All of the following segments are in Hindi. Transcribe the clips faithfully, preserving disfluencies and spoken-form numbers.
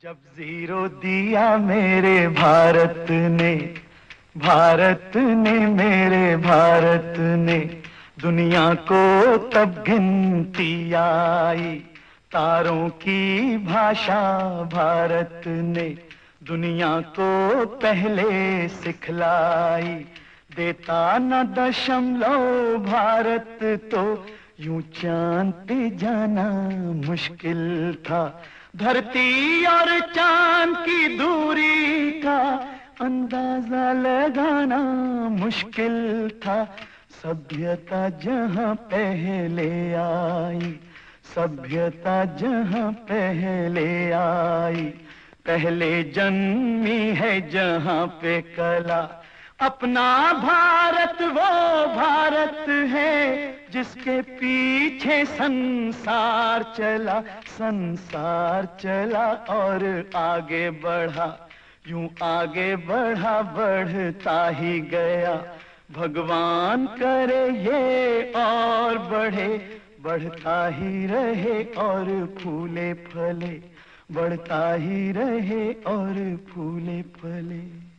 जब जीरो दिया मेरे भारत ने, भारत ने मेरे भारत ने, दुनिया को तब गिनती आई। तारों की भाषा भारत ने दुनिया को पहले सिखलाई। देता न दशमलव भारत तो यूं चांद पे जाना मुश्किल था। धरती और चांद की दूरी का अंदाजा लगाना मुश्किल था। सभ्यता जहां पहले आई, सभ्यता जहां पहले आई, पहले जन्मी है जहां पे कला। अपना भारत वो भारत है जिसके पीछे संसार चला, संसार चला और आगे बढ़ा, यूं आगे बढ़ा बढ़ता ही गया। भगवान करे ये और बढ़े, बढ़ता ही रहे और फूले फले, बढ़ता ही रहे और फूले फले।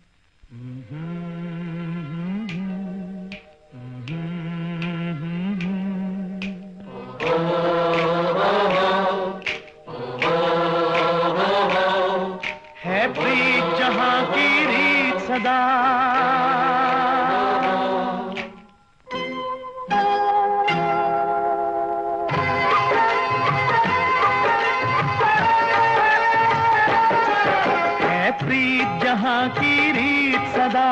है प्रीत जहां की रीत सदा, है प्रीत जहां की रीत सदा,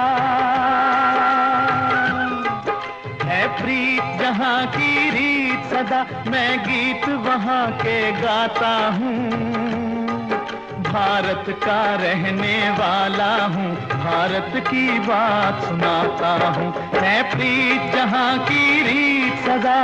है प्रीत जहां की रीत सदा। मैं गीत वहां के गाता हूँ, भारत का रहने वाला हूँ, भारत की बात सुनाता हूँ। है प्रीत जहां की रीत सदा,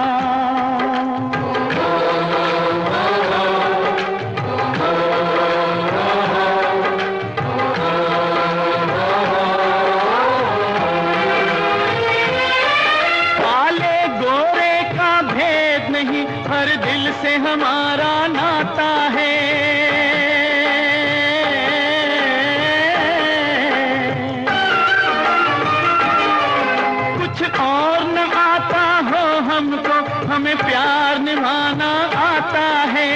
काले गोरे का भेद नहीं, हर दिल से हमारा नाता है। हमें प्यार निभाना आता है।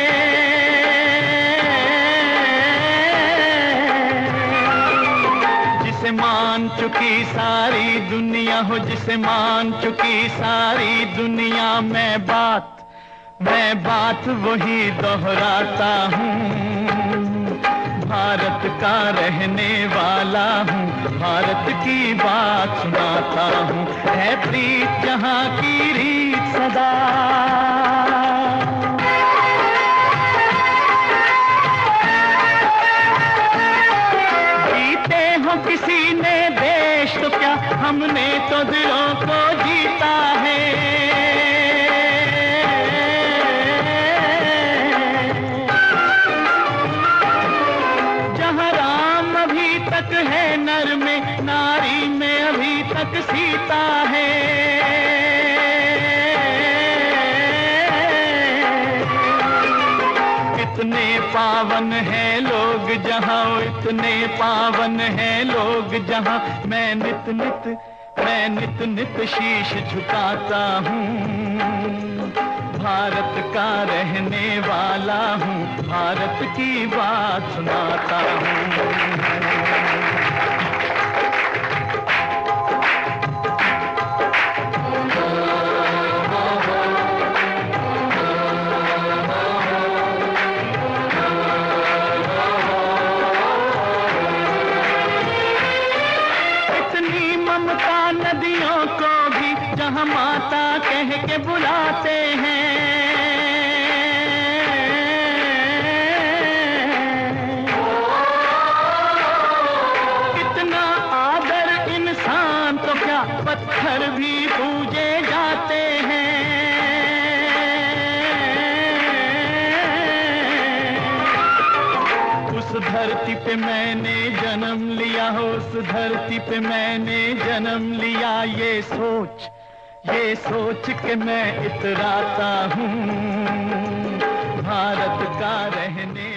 जिसे मान चुकी सारी दुनिया हो, जिसे मान चुकी सारी दुनिया, मैं बात मैं बात वही दोहराता हूँ। भारत का रहने वाला हूँ, भारत की बात सुनाता हूँ। है प्रीत जहां की रीत सदा, जीते हो किसी ने देश तो क्या, हमने तो दिलों को जीता है। है नर में, नारी में अभी तक सीता है। इतने पावन हैं लोग जहां, इतने पावन हैं लोग जहां, मैं नित नित मैं नित नित शीश झुकाता हूँ। भारत का रहने वाला हूँ, भारत की बात सुनाता हूँ। इतनी ममता नदियों को भी जहाँ माता कह के बुलाते हैं। कितना आदर इंसान तो क्या, पत्थर भी पूजे जाते हैं। उस धरती पे मैंने जन्म लिया हो, उस धरती पे मैंने जन्म लिया। ये सोच ये सोच के मैं इतराता हूँ, भारत का रहने